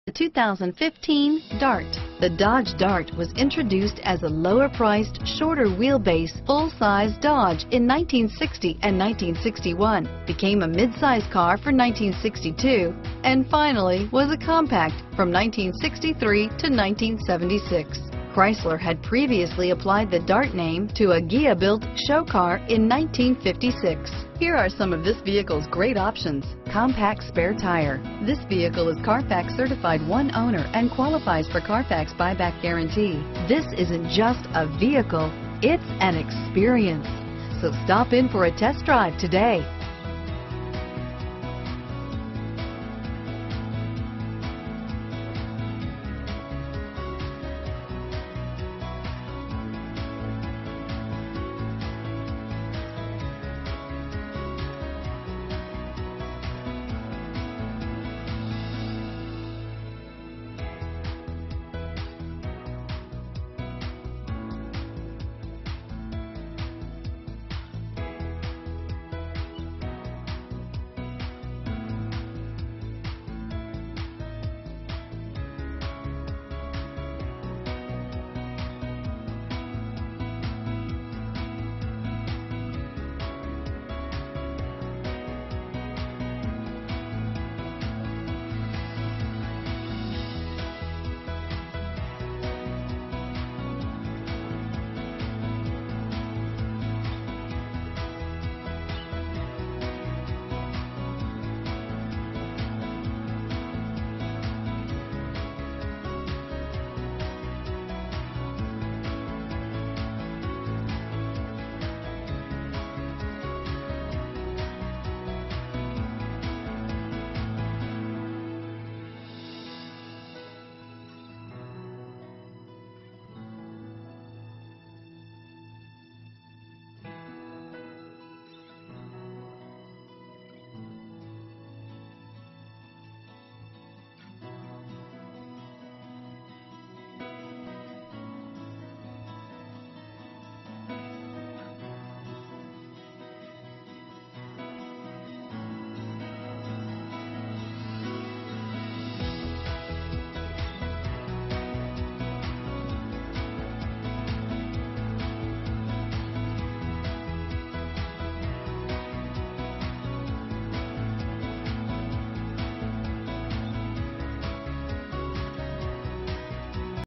The 2015 Dart. The Dodge Dart was introduced as a lower-priced, shorter wheelbase, full-size Dodge in 1960 and 1961, became a mid-size car for 1962, and finally was a compact from 1963 to 1976. Chrysler had previously applied the Dart name to a Ghia-built show car in 1956. Here are some of this vehicle's great options: compact spare tire. This vehicle is Carfax certified one owner and qualifies for Carfax buyback guarantee. This isn't just a vehicle, it's an experience. So stop in for a test drive today.